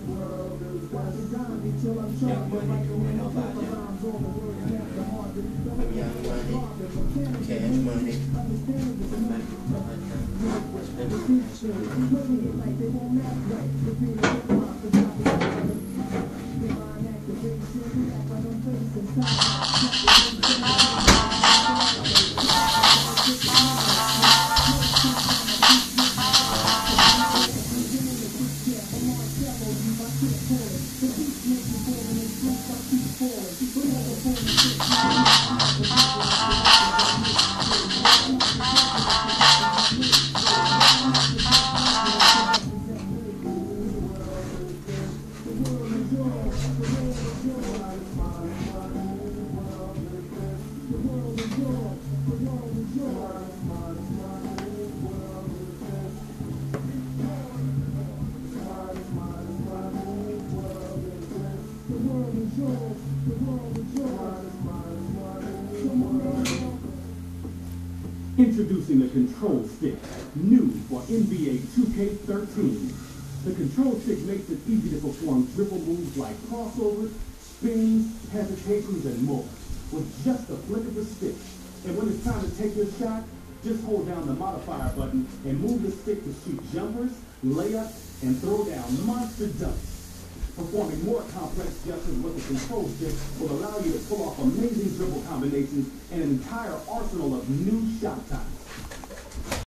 Young money, we know about them. Young money, cash money. Introducing the Control Stick, new for NBA 2K13. The Control Stick makes it easy to perform dribble moves like crossovers, spins, hesitations, and more, with just a flick of the stick. And when it's time to take your shot, just hold down the modifier button and move the stick to shoot jumpers, layups, and throw down monster dunks. Performing more complex gestures with the Control Stick will allow you to pull off amazing dribble combinations and an entire arsenal of new shot types.